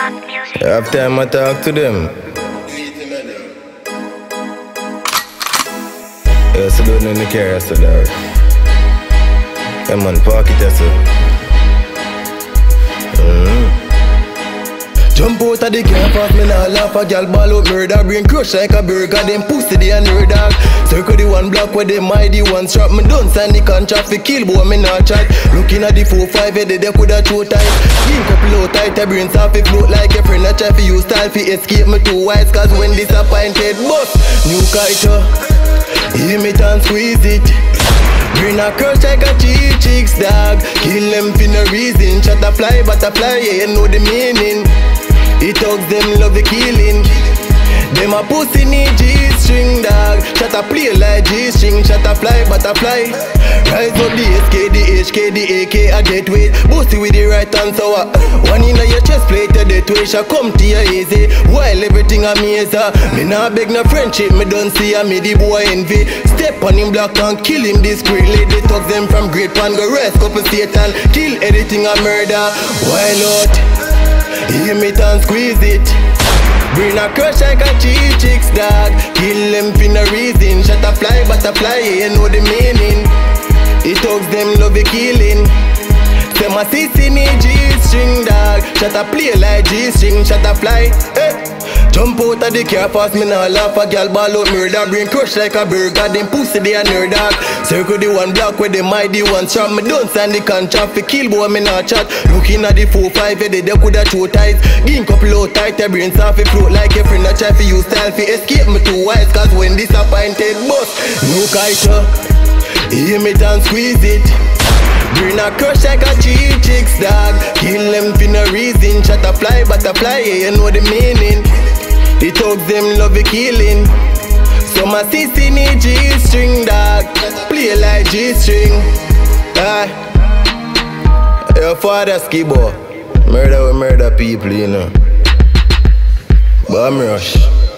Half time I talk to them. Yeah, so good in the car, so dog. Yeah, man, park it, so. Jump out of the car fast, me nah laugh. A gal ball out murder, brain crush like a burger. Them pussy they a nerd dog. Circle the one block where them mighty one strap. Me done sign the contract for kill, boy me nah chat. Looking at the 4-5 head, they coulda throw tight. Skin couple out tight, the brains off it float like a friend. I try for you style fi escape me too wise. Cause when disappointed, bust new kite. Hear me and squeeze it. Brain a crush like a cheap chicks dog. Kill them for no reason. Shut a fly, butterfly, yeah you know the meaning. It thugs them love the killing. Them a pussy need G-string dog. Shut a play like G-string. Shut a fly, butterfly. Rise up the SK, the HK, the AK a dead weight. Boosty with the right hand so one in your chest plate a dead weight. Shall come to you easy. While everything amazing. Me nah beg no friendship. Me don't see a me the boy envy. Step on him block and kill him discreetly. They thugs them from great pan. Go rest couple Satan. Kill anything a murder. Why not? Hear me and squeeze it. Brain a crush like a cheap chicks dog. Kill them for no reason. Shut a fly, butterfly, yeah you know the meaning. It thugs them love the killing. Say my sissy need G-string dog. Shut a play like G-string. Shut a fly, hey. Jump out of the car fast, me nah laugh. A gal ball out murder, brain crush like a burger. Them pussy they a nerd dog. Circle the one block where they mighty one strap. Me don't sign the contract for kill, boy me nah chat. Looking at the 4-5 head, they coulda throw tight. Skin couple out tight, their brains off it float like a friend. I try for you style fi escape me too wise. Cause when disappointed, bust new kite. Hear me and squeeze it. Brain a crush like a cheap chicks dog. Kill them for no reason. Shut a fly, butterfly, yeah you know the meaning. The thugs them love the killing. So my sissy need G-string dog. Play like G-string. Your father skibo. Murder will murder people, you know. But I'm rush.